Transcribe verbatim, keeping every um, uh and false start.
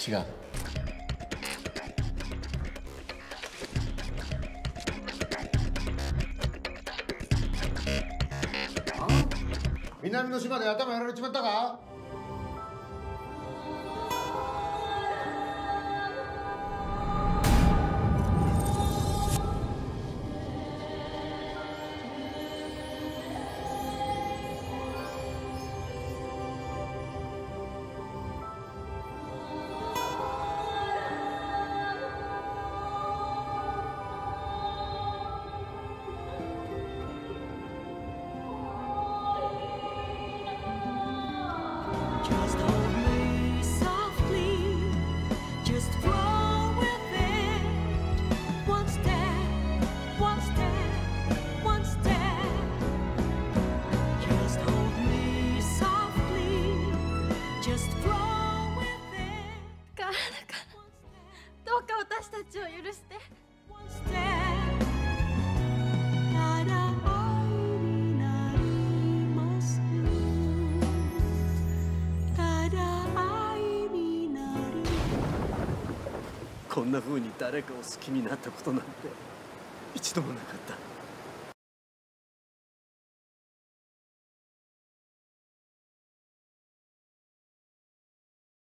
違う。南の島で頭やられちまったか？ Just hold me softly, just flow with it. One step, one step, one step. Just hold me softly, just flow with it. だからどうか私たちを許して。 One step. ただ愛になりますただ愛になるこんな風に誰かを好きになったことなんて一度もなかった。